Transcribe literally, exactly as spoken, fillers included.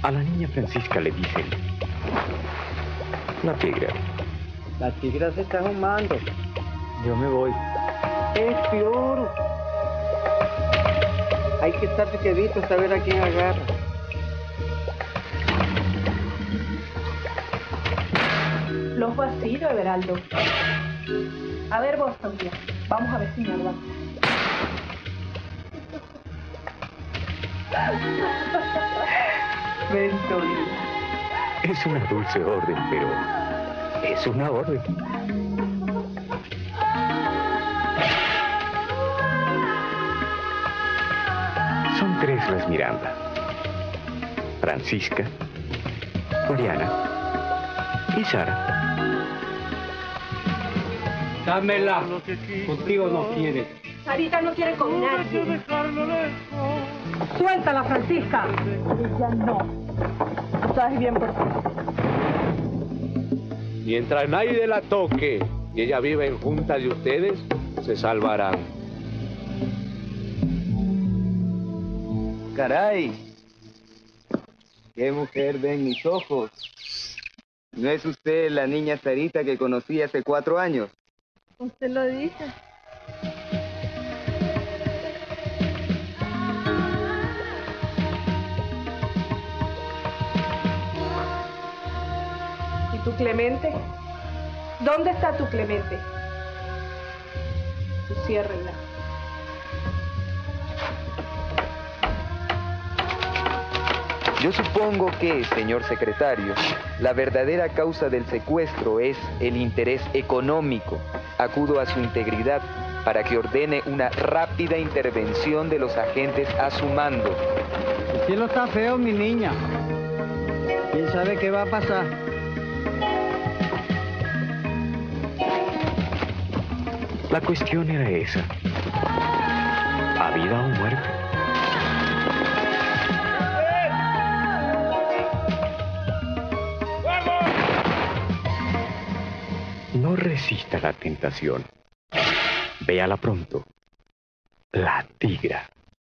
A la niña Francisca le dicen la tigra. La tigra se está ahumando. Yo me voy. Es peor. Hay que estar quedito, saber a quién agarra. Los vacíos, Everaldo. A ver vos, Sofía. Vamos a ver si me aguanta. Venturina. Es una dulce orden, pero es una orden. Son tres las Miranda. Francisca, Mariana y Sara. Dámela. Contigo no quiere. Sarita no quiere con nadie. Suéltala, Francisca. Ella no. Tú sabes bien por qué. Mientras nadie la toque y ella vive en junta de ustedes, se salvarán. Caray, qué mujer ven mis ojos. ¿No es usted la niña Sarita que conocí hace cuatro años? Usted lo dice. ¿Y tu Clemente? ¿Dónde está tu Clemente? Tú ciérrenla. Yo supongo que, señor secretario, la verdadera causa del secuestro es el interés económico. Acudo a su integridad para que ordene una rápida intervención de los agentes a su mando. El cielo está feo, mi niña. ¿Quién sabe qué va a pasar? La cuestión era esa. ¿A vida o muerte? No resista la tentación. Véala pronto. La tigra.